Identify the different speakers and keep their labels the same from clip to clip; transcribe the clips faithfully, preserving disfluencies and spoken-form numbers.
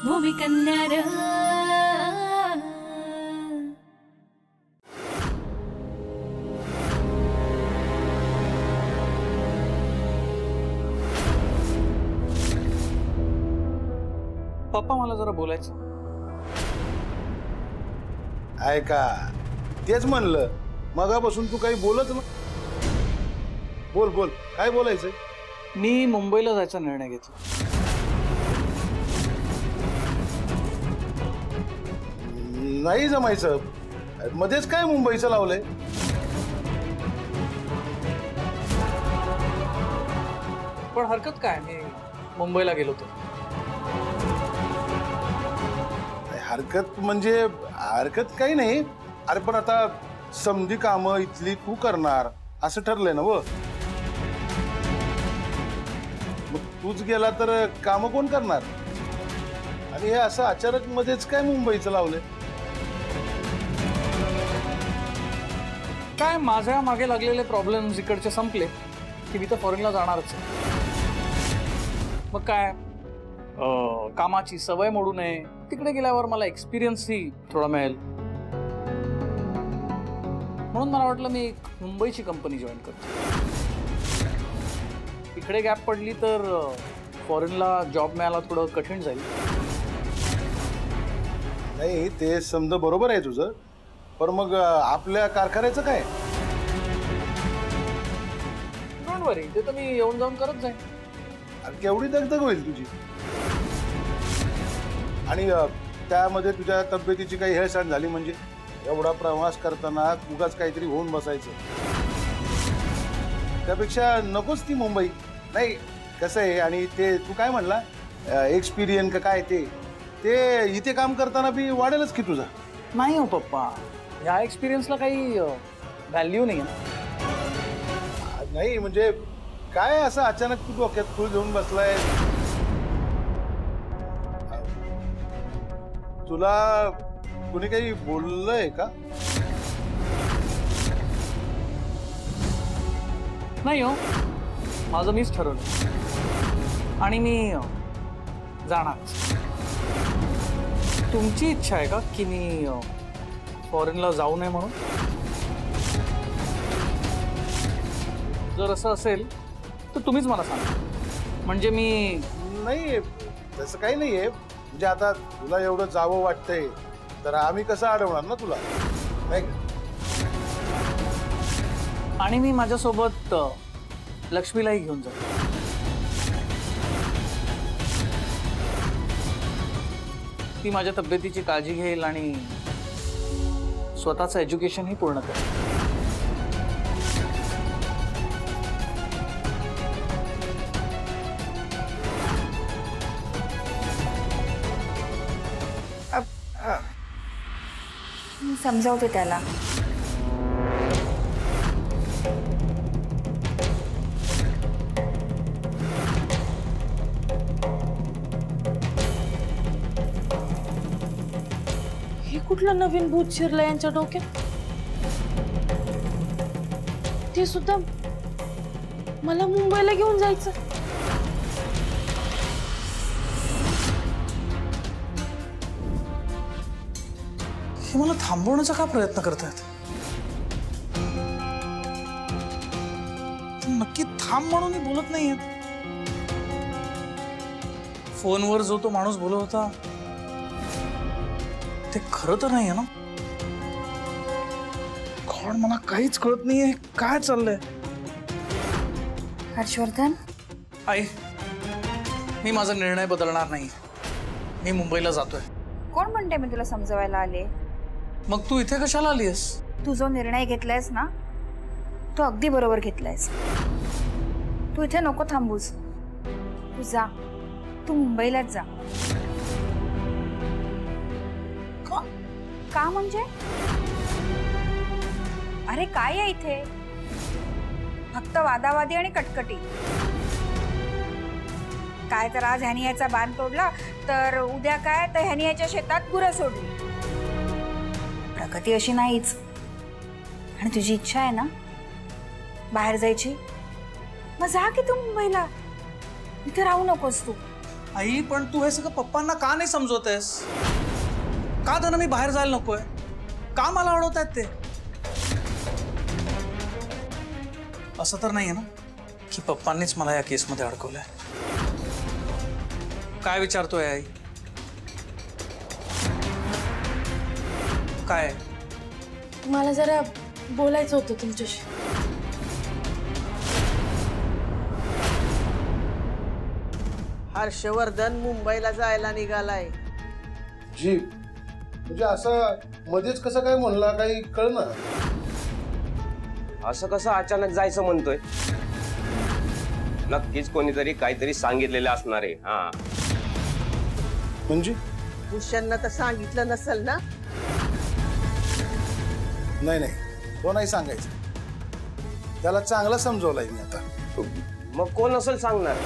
Speaker 1: भूमिकन्या रे.
Speaker 2: पप्पा मला जरा बोलायचं.
Speaker 3: ऐका तेच म्हणलं मगापासून तू काही बोलत ना. बोल बोल काय बोलायचंय.
Speaker 2: मी मुंबईला जायचा निर्णय घेतला.
Speaker 3: नाही जमायचं मध्येच काय मुंबईचं लावलंय.
Speaker 2: पण हरकत काय मी मुंबईला गेलो तर.
Speaker 3: हरकत म्हणजे हरकत काही नाही. अरे पण आता समधी कामं इथली तू करणार असं ठरलंय ना. व मग तूच गेला तर कामं कोण करणार. आणि हे असं अचानक मध्येच काय मुंबईचं लावलंय.
Speaker 2: काय माझ्या मागे लागलेले प्रॉब्लेम्स इकडचे संपले की मी तर फॉरेनला जाणारच. मग काय कामाची सवय मोडू नये. तिकडे गेल्यावर मला एक्सपिरियन्सही थोडा मिळेल. म्हणून मला वाटलं मी एक मुंबईची कंपनी जॉईन करतो. इकडे गॅप पडली तर फॉरेनला जॉब मिळायला थोडं कठीण जाईल.
Speaker 3: नाही ते समजा बरोबर आहे तुझं. पण मग आपल्या कारखान्याचं काय.
Speaker 2: डोंट वरी ते तर मी येऊन जाऊन करत जाईन.
Speaker 3: अरे केवढी दगदग होईल तुझी. आणि त्यामध्ये तुझ्या तब्येतीची काही हेळसांड झाली म्हणजे एवढा प्रवास करताना उगाच काहीतरी होऊन बसायचं. त्यापेक्षा नकोच ती मुंबई. नाही कसं आहे. आणि ते तू काय म्हणला एक्सपिरियन्स का काय ते ते इथे काम करताना बी वाढेलच की तुझा.
Speaker 2: नाही हो पप्पा या एक्सपिरियन्सला काही व्हॅल्यू नाही.
Speaker 3: नाही म्हणजे काय असं अचानक तू डोक्यात फुल घेऊन बसलाय. तुला कुणी काही बोललंय का.
Speaker 2: नाही हो माझं मीच ठरवलं आणि मी जाणार. तुमची इच्छा आहे का की मी फॉरेनला जाऊ नये म्हणून. जर असं असेल तर तुम्हीच मला सांगा. म्हणजे मी
Speaker 3: नाही तसं काही नाहीये. म्हणजे आता तुला एवढं जावं वाटतंय तर आम्ही कसं अडवणार ना तुला. नाही
Speaker 2: आणि मी माझ्यासोबत लक्ष्मीलाही घेऊन जातो. ती माझ्या तब्येतीची काळजी घेईल आणि स्वतःचं एज्युकेशनही पूर्ण करेल.
Speaker 4: मी समजावते त्याला.
Speaker 1: हे कुठलं नवीन भूत शिरलं यांच्या डोक्यात. ते सुद्धा मला मुंबईला घेऊन जायचं.
Speaker 2: हे मला थांबवण्याचा का प्रयत्न करतायत. नक्की थांब म्हणून बोलत नाहीये. फोनवर जो तो माणूस बोलत होता ते खरं तर नाहीये ना. कारण मला काहीच कळत नाहीये काय चाललंय.
Speaker 4: हर्षवर्धन
Speaker 2: आई मी माझा निर्णय बदलणार नाही. मी मुंबईला जातोय.
Speaker 4: कोण म्हणते मी तुला समजवायला आले.
Speaker 2: मग तू इथे कशाला आलीस.
Speaker 4: तू जो निर्णय घेतलायस ना तो अगदी बरोबर घेतलायस. तू इथे नको थांबूस. तू जा. तू मुंबईलाच जा.
Speaker 2: का
Speaker 4: का म्हणजे अरे काय आहे इथे. फक्त वादावादी आणि कटकटी. काय तर आज ह्यानी याचा बाण तोडला तर उद्या काय तर ह्यानी याच्या शेतात गुरं सोडली. प्रगती अशी नाहीच. आणि तुझी इच्छा आहे ना बाहेर जायची. मग जा की तू मुंबईला. इथे राहू नकोस तू.
Speaker 2: आई पण तू हे सगळं पप्पांना का नाही समजवतेस? का त्यांना मी बाहेर जायला नकोय? का मला अडवतायत ते? असं तर नाहीये ना की पप्पांनीच मला या केसमध्ये अडकवलंय? काय विचारतोय आई? काय?
Speaker 1: मला जरा बोलायचं होतं तुमच्याशी.
Speaker 5: हर्षवर्धन मुंबईला जायला निघालाय.
Speaker 3: जी म्हणजे असं मध्येच कसं काय म्हणला काही कळना.
Speaker 6: असं कसं अचानक जायचं म्हणतोय? नक्कीच कोणीतरी काहीतरी सांगितलेलं असणार आहे. हा
Speaker 3: म्हणजे
Speaker 5: भूषणनं तर सांगितलं नसेल ना?
Speaker 3: नाही नाही तो नाही सांगायचं. त्याला चांगला समजवलाय मी आता.
Speaker 6: मग कोण असेल सांगणार?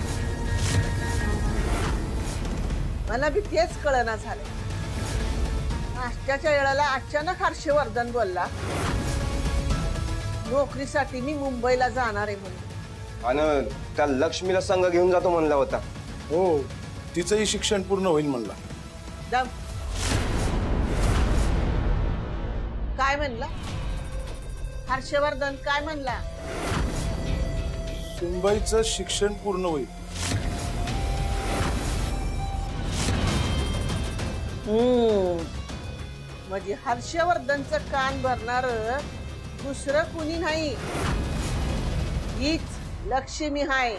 Speaker 5: मला बी तेच कळना झालं. नाश्त्याच्या वेळेला अचानक हर्षवर्धन बोलला नोकरीसाठी मी मुंबईला जाणार आहे म्हणून.
Speaker 6: आणि त्या लक्ष्मीला संघ घेऊन जातो म्हणला होता.
Speaker 3: हो तिचंही शिक्षण पूर्ण होईल म्हणला.
Speaker 5: दम काय म्हणला हर्षवर्धन? काय म्हणला?
Speaker 3: सुनबाईचं शिक्षण पूर्ण होईल.
Speaker 5: हम्म म्हणजे हर्षवर्धनचं कान भरणार दुसरं कुणी नाही, हीच लक्ष्मी हाय.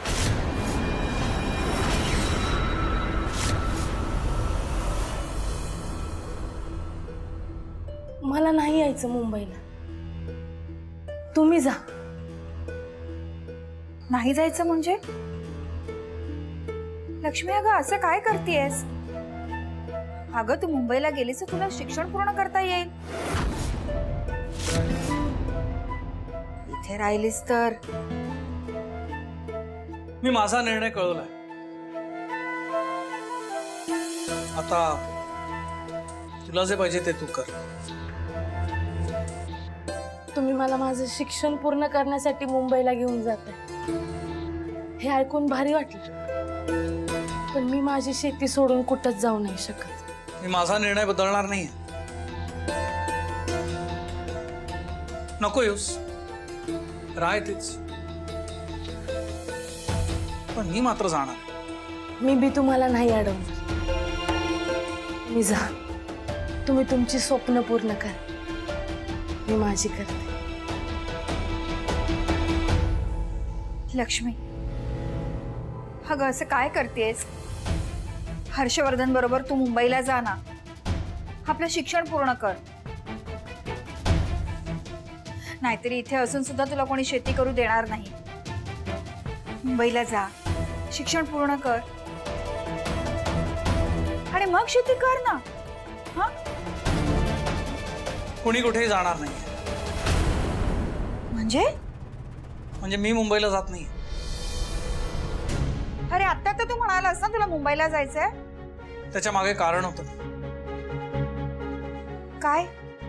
Speaker 1: मला नाही यायचं मुंबईला. तुम्ही जा.
Speaker 4: नाही जायचं म्हणजे? लक्ष्मी अगं असं काय करतेयस? अगं तू मुंबईला गेलीस तर तुला शिक्षण पूर्ण करता येईल. इथे राहिलीस तर
Speaker 2: मी माझा निर्णय कळवलाय. आता तुला जे पाहिजे ते तू कर.
Speaker 1: तुम्ही मला माझं शिक्षण पूर्ण करण्यासाठी मुंबईला घेऊन जाताय हे ऐकून भारी वाटलं. पण मी माझी शेती सोडून कुठंच जाऊ नाही शकत.
Speaker 2: मी माझा निर्णय बदलणार नाही. नको येऊस, राह तेच. पण मी मात्र जाणार.
Speaker 1: मी बी तुम्हाला नाही अडवणार. मी जा. तुम्ही तुमची स्वप्न पूर्ण करा. मी माझी करते.
Speaker 4: लक्ष्मी अगं असं काय करतेस? हर्षवर्धन बरोबर तू मुंबईला जा ना. आपलं शिक्षण पूर्ण कर. नाहीतरी इथे असून सुद्धा तुला कोणी शेती करू देणार नाही. मुंबईला जा, शिक्षण पूर्ण कर आणि मग शेती कर ना. हा
Speaker 2: कुणी कुठेही जाणार नाही.
Speaker 4: म्हणजे
Speaker 2: म्हणजे मी मुंबईला जात नाही.
Speaker 4: अरे आता तर तू म्हणालास ना तुला मुंबईला जायचंय.
Speaker 2: त्याच्या मागे कारण होतं.
Speaker 4: काय?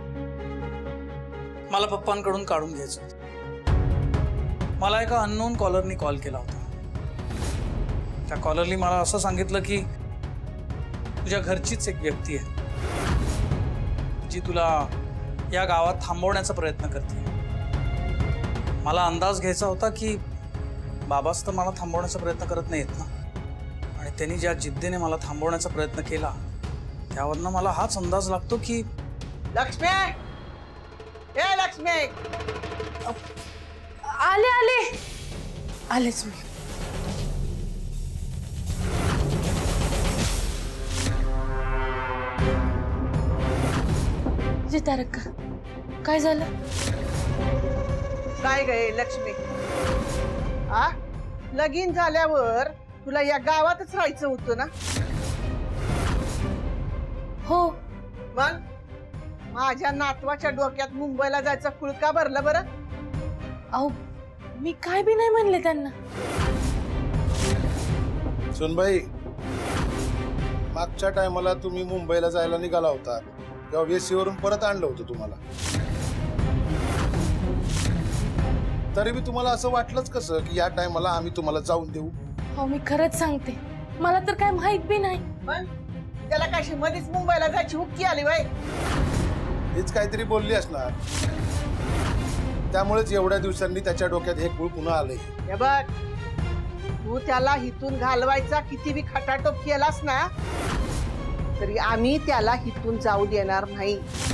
Speaker 2: मला पप्पांकडून काढून घ्यायचं. मला एका अननोन कॉलरनी कॉल केला होता. त्या कॉलरनी मला असं सांगितलं की तुझ्या घरचीच एक व्यक्ती आहे जी तुला या गावात थांबवण्याचा प्रयत्न करते. मला अंदाज घ्यायचा होता की बाबाच तर मला थांबवण्याचा प्रयत्न करत नाहीत ना. आणि त्यांनी ज्या जिद्दीने मला थांबवण्याचा प्रयत्न केला त्यावरनं मला हाच अंदाज लागतो की
Speaker 5: लक्ष्मी, ए लक्ष्मी,
Speaker 1: आले आले आलेच मी. जी तारका काय झालं?
Speaker 5: काय गे लक्ष्मी, आ लगीन झाल्यावर तुला या गावातच राहायचं होतं ना?
Speaker 1: हो.
Speaker 5: मग माझ्या नातवाच्या डोक्यात मुंबईला जायचं खुळका भरलं बरं?
Speaker 1: अहो मी काय बी नाही म्हणले त्यांना.
Speaker 3: सुनबाई मागच्या टायमाला तुम्ही मुंबईला जायला निघाला होता तेव्हा वेसीवरून परत आणलं होतं तुम्हाला. तरी बी तुम्हाला असं वाटलंच कसं की या टायमाला आम्ही तुम्हाला जाऊन देऊ?
Speaker 1: हो मी खरंच सांगते मला तर काय माहित बी नाही.
Speaker 5: पण त्याला कशी मध्येच मुंबईला जायची हुक्की आली बाई.
Speaker 3: हेच काहीतरी बोलली असणार, त्यामुळेच एवढ्या दिवसांनी त्याच्या डोक्यात हे कुळ पुन्हा आलंय.
Speaker 5: हे बघ, तू त्याला हिथून घालवायचा किती बी खटाटोप केलास ना, तरी आम्ही त्याला हिथून जाऊ देणार नाही.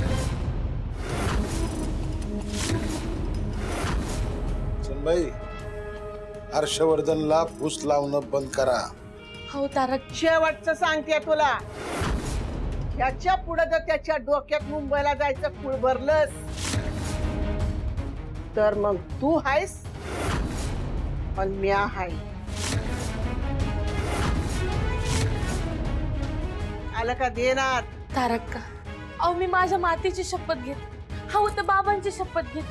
Speaker 3: चंबाई, हर्षवर्धनला फूस लावणं बंद करा.
Speaker 1: हो तारक,
Speaker 5: शेवटचं सांगते तुला, ह्याच्या पुढे जर त्याच्या डोक्यात मुंबईला जायचं खूळ भरलंस तर मग तू हायस पण म्या हाय. आलं का देणार?
Speaker 1: तारक का, अहो मी माझ्या मातीची शपथ घेत, हो तर बाबांची शपथ घेत,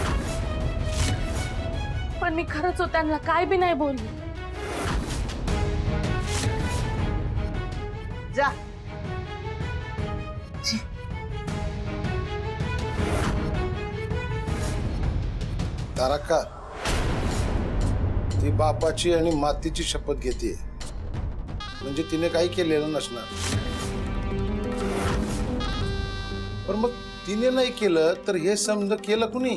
Speaker 1: पण मी खरंच हो त्यांना काय बी नाही बोलली.
Speaker 5: जा.
Speaker 3: तारका, ती बापाची आणि मातीची शपथ घेते, म्हणजे तिने काही केलेलं नसणार. पण मग तिने नाही केलं तर हे समज केलं कुणी?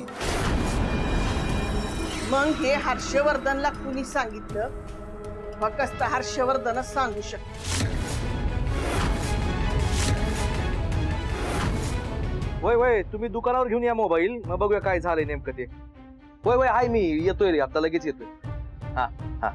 Speaker 5: मग हे हर्षवर्धनला कुणी सांगितलं? फक्त हर्षवर्धनच सांगू शकतो.
Speaker 7: वय वय तुम्ही दुकानावर घेऊन या मोबाईल, मग बघूया काय झालंय नेमकं ते. वय वय हाय, मी येतोय रे, आता लगेच येतोय. हा हा.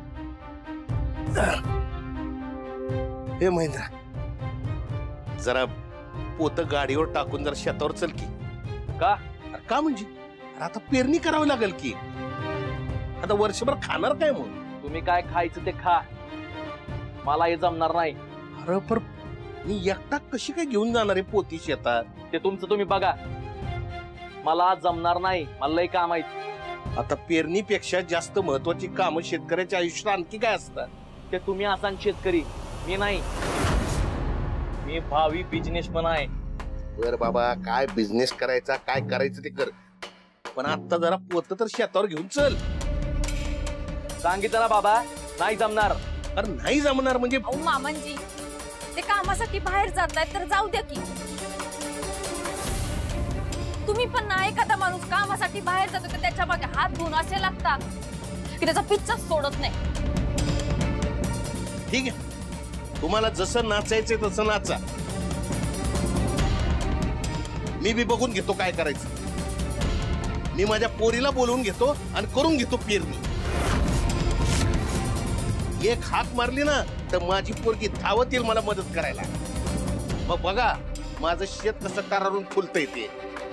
Speaker 8: हे महेंद्रा, जरा पोत गाडीवर टाकून जरा शेतावर चल की.
Speaker 7: का?
Speaker 8: का म्हणजे आता पेरणी करावी लागेल की. आता वर्षभर खाणार काय मग?
Speaker 7: तुम्ही काय खायचं ते खा, मला हे जमणार नाही.
Speaker 8: अरे पर मी एकटा कशी काय घेऊन जाणार आहे पोती शेतात?
Speaker 7: ते तुमचं तुम्ही बघा, मला जमणार नाही, मला लय काम आहेत.
Speaker 8: आता पेरणीपेक्षा जास्त महत्वाची कामं शेतकऱ्याच्या आयुष्यात आणखी काय असतात?
Speaker 7: ते तुम्ही असाल शेतकरी, मी नाही. मी भावी बिझनेसमन आहे.
Speaker 8: बर बाबा, काय बिझनेस करायचा, काय करायचं ते कर, पण आता जरा पोत तर शेतावर घेऊन चल.
Speaker 7: सांगितलं ना बाबा, नाही जमणार.
Speaker 8: अरे नाही जमणार म्हणजे?
Speaker 9: अहो मामांजी, ते कामासाठी बाहेर जातायत तर जाऊ द्या की. तुम्ही पण ना, एखादा माणूस कामासाठी बाहेर जातो तर त्याच्या मागे हात धुवून असे लागता की त्याचा पिच्चा सोडत नाही.
Speaker 8: ठीक आहे, तुम्हाला जसं नाचायचंय तसं नाचा, मी बी बघून घेतो काय करायचं. मी माझ्या पोरीला बोलवून घेतो आणि करून घेतो पेरणी. एक हाक मारली ना तर माझी पोरगी धावत येईल मला मदत करायला. मग बघा माझं शेत कसं करारून फुलतंय ते.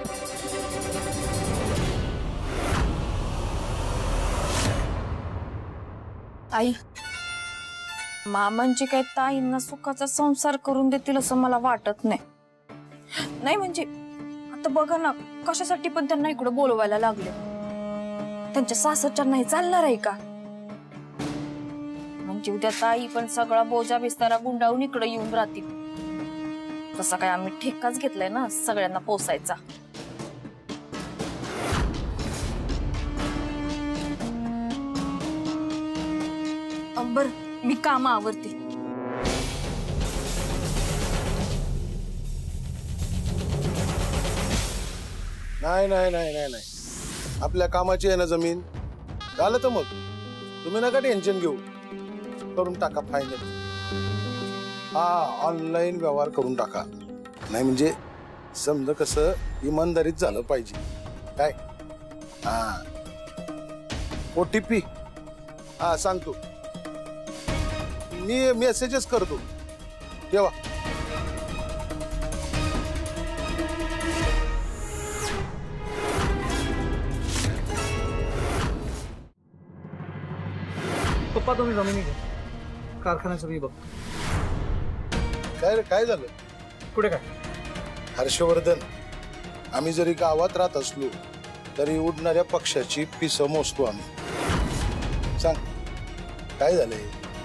Speaker 9: आई, मामांची काय ताईंना सुखाचा संसार करून देतील असं मला वाटत नाही. नाही म्हणजे आता बघा ना, कशासाठी पण त्यांना इकडे बोलवायला लागले. त्यांच्या सासरच्या नाही चालणार आहे का? म्हणजे उद्या ताई पण सगळा बोजा बिस्तारा गुंडाळून इकडे येऊन राहतील. तसा काय आम्ही ठेकाच घेतलाय ना सगळ्यांना पोसायचा. बर, मी काम आवरते.
Speaker 3: नाही नाही नाही नाही नाही, आपल्या कामाची आहे ना जमीन. झालं तर मग तुम्ही नका टेन्शन घेऊ, करून टाका फायनल. हा, ऑनलाईन व्यवहार करून टाका. नाही म्हणजे समजा कसं इमानदारीत झालं पाहिजे. काय? हा, ओटीपी हा सांगतो मी, मेसेजेस करतो. ठेवा.
Speaker 2: पप्पा तुम्ही जमिनी घ्या, कारखान्याचं मी बघतो.
Speaker 3: काय रे, काय झालं?
Speaker 2: पुढे काय?
Speaker 3: हर्षवर्धन, आम्ही जरी गावात राहत असलो तरी उडणाऱ्या पक्षाची पिसं मोजतो आम्ही. सांग काय झालंय?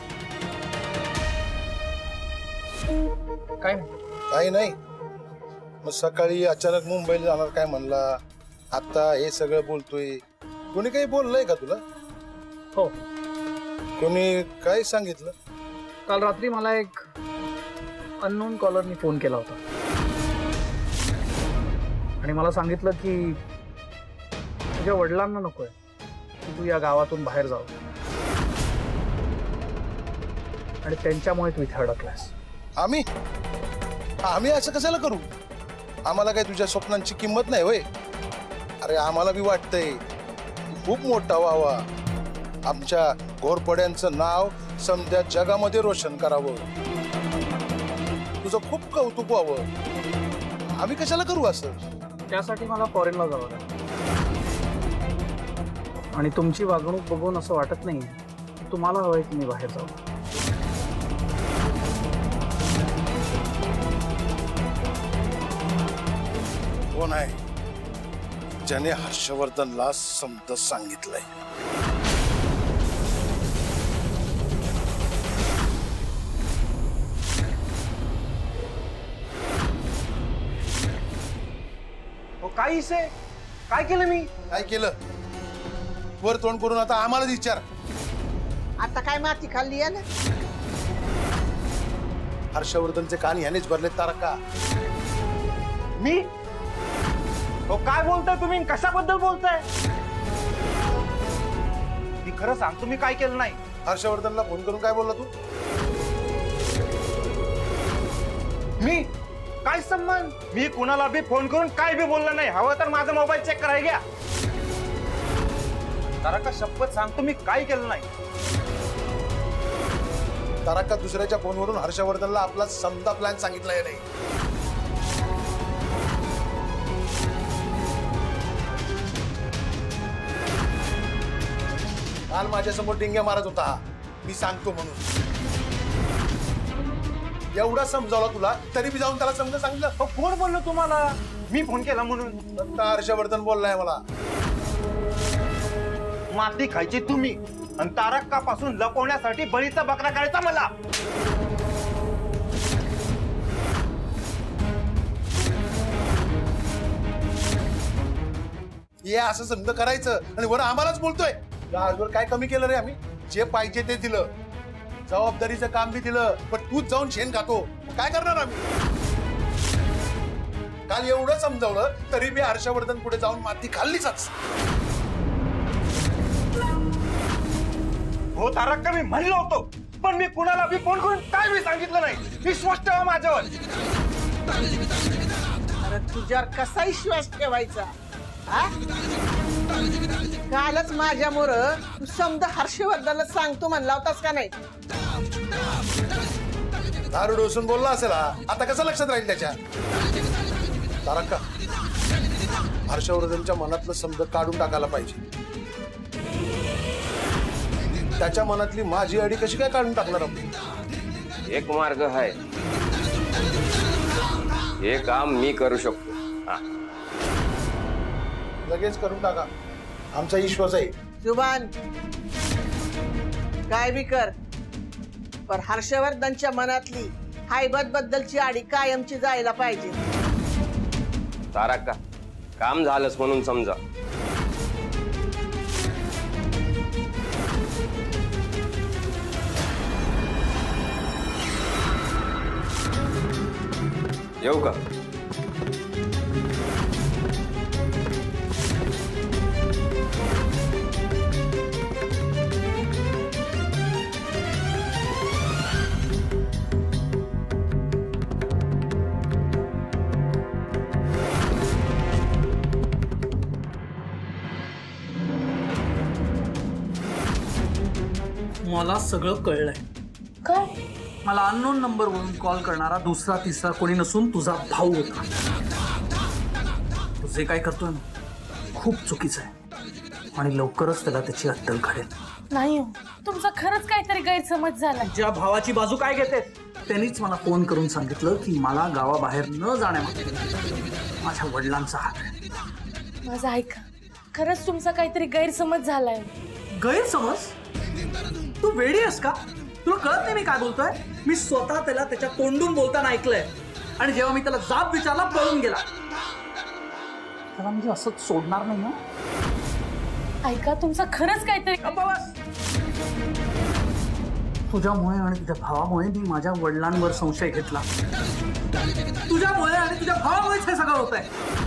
Speaker 2: काय नाही.
Speaker 3: काही नाही. मग सकाळी अचानक मुंबईला जाणार काय म्हणला, आता हे सगळं बोलतोय. कोणी काही बोललंय का तुला?
Speaker 2: हो.
Speaker 3: कोणी काय सांगितलं?
Speaker 2: काल रात्री मला एक अननोन कॉलरनी फोन केला होता आणि मला सांगितलं की तुझ्या वडिलांना नकोय की तू या गावातून बाहेर जाऊ आणि त्यांच्यामुळे तू इथे अडकलास.
Speaker 3: आम्ही आम्ही असं कशाला करू? आम्हाला काय तुझ्या स्वप्नांची किंमत नाही होय? अरे आम्हाला बी वाटतंय खूप मोठा व्हावा, आमच्या घोरपड्यांचं नाव समध्या जगामध्ये रोशन करावं, तुझं खूप कौतुक व्हावं. आम्ही कशाला करू असं?
Speaker 2: त्यासाठी मला फॉरेनला जावं लागेल आणि तुमची वागणूक बघून असं वाटत नाही की तुम्हाला हवंय की मी बाहेर जाऊ.
Speaker 3: कोण आहे ज्याने हर्षवर्धनला समज सांगितलंय?
Speaker 7: काय इसे काय केलं मी?
Speaker 3: काय केलं? वर तोंड करून आता आम्हाला विचार.
Speaker 5: आता काय माती खाल्ली आहे ना?
Speaker 3: हर्षवर्धनचे कान ह्यानेच भरले तारका.
Speaker 7: मी हो काय बोलताय तुम्ही? कशाबद्दल बोलताय? मी खरं सांगतो मी काय केलं नाही.
Speaker 3: हर्षवर्धनला फोन करून काय बोलला तू?
Speaker 7: मी काय संबंध? मी कुणाला बी फोन करून काय बी बोललो नाही. हवं तर माझा मोबाईल चेक कराय घ्या. तारका शपथ सांगतो मी काय केलं नाही.
Speaker 3: तारका दुसऱ्याच्या फोनवरून हर्षवर्धनला आपला समजा प्लॅन सांगितलाय नाही. काल माझ्यासमोर डिंग्या मारत होता मी सांगतो म्हणून. एवढा समजावला तुला तरी मी जाऊन त्याला समजा सांगितलं.
Speaker 7: कोण बोललो तुम्हाला? मी फोन केला म्हणून?
Speaker 3: फक्त हर्षवर्धन बोललाय मला.
Speaker 7: माती खायची तुम्ही आणि तारकापासून लपवण्यासाठी बळीचा बकरा करायचा मला.
Speaker 3: हे असं समज करायचं आणि वर आम्हालाच बोलतोय. आजवर काय कमी केलं रे आम्ही? जे पाहिजे ते दिलं, जबाबदारीचं काम बी दिलं, पण तूच जाऊन शेण खातो. काय करणार आम्ही? काल एवढं समजावलं तरी बी हर्षवर्धन पुढे जाऊन माती खाल्लीच.
Speaker 7: हो तारका मी म्हणलो होतो, पण मी कुणाला बी फोन करून काय बी सांगितलं नाही. विश्वास ठेवा माझ्यावर.
Speaker 5: अरे तुझ्यावर कसा विश्वास ठेवायचा? कालच माझ्यामुळं तू समजा हर्षवर्धनला सांगतो म्हणला होतास का नाही?
Speaker 3: दारू डोसून बोलला असेल हा. आता कसं लक्षात राहील त्याच्या? तारका हर्षवर्धनच्या मनातलं समज काढून टाकायला पाहिजे. त्याच्या मनातली माझी अडी कशी काय काढून टाकणार आपण?
Speaker 6: एक मार्ग आहे. हे काम मी करू शकतो.
Speaker 3: लगेच करून टाका, आमचा विश्वास आहे.
Speaker 5: जुबान काय बी कर, पण हर्षवर्धनच्या मनातली हायबत बद्दलची आडी कायमची जायला पाहिजे.
Speaker 6: तारका काम झालंच म्हणून समजा. येऊ का?
Speaker 2: मला सगळं कळलंय.
Speaker 1: काय?
Speaker 2: मला अननोन नंबरवरून कॉल करणारा दुसरा तिसरा कोणी नसून तुझा भाऊ होता. तू जे काय करतोय ना खूप चुकीचं आहे आणि लवकरच त्याला त्याची अद्दल काढेल.
Speaker 1: नाही हो, तुमचा खरंच काहीतरी गैरसमज झाला.
Speaker 2: ज्या भावाची बाजू काय घेते त्यांनीच मला फोन करून सांगितलं की मला गावाबाहेर न जाण्यामध्ये माझ्या वडिलांचा हात आहे.
Speaker 1: माझं ऐका, खरंच तुमचा काहीतरी गैरसमज झालाय.
Speaker 2: गैरसमज? तू वेडी आहेस का? तुला कळत नाही मी काय बोलतोय? मी स्वतः त्याला त्याच्या तोंडून बोलताना ऐकलंय आणि जेव्हा मी त्याला जाब विचारला पळून गेला. त्याला म्हणजे असंच सोडणार नाही ना.
Speaker 1: ऐका, तुमचा खरंच काहीतरी.
Speaker 2: तुझ्यामुळे आणि तुझ्या भावामुळे मी माझ्या वडिलांवर संशय घेतला. तुझ्यामुळे आणि तुझ्या भावामुळेच हे सगळं होत आहे.